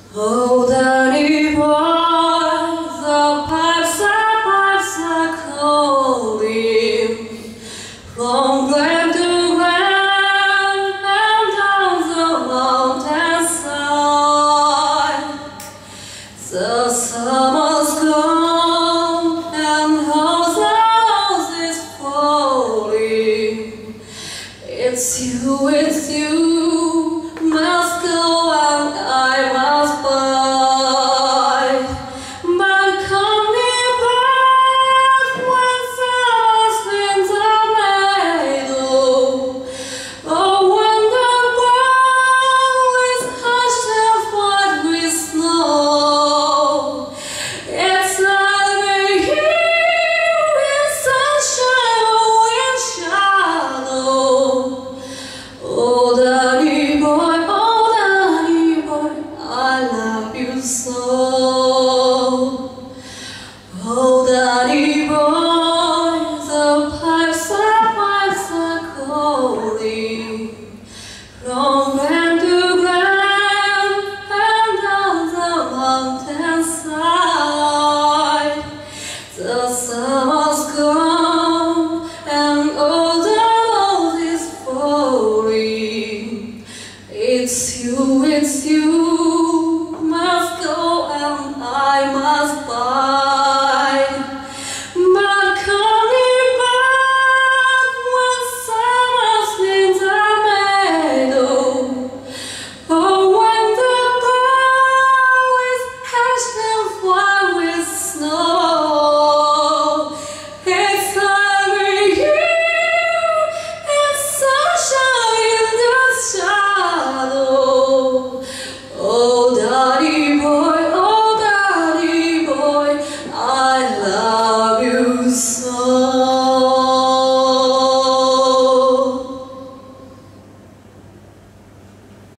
Oh, Danny boy, the pipes are calling from glen to glen and down the mountainside. The summer's gone and all the rose is falling. It's you, must go and I must bide. But come me back when summer's winds are meadow. Oh, when the bough is hushed and white with snow. It's not me here in sunshine or in shadow. Oh, Danny boy, I love you so. Oh, Danny boy, the pipes are calling from glen to glen and down the mountainside. The summer's gone and all the rose is falling. It's you, must go and I must buy.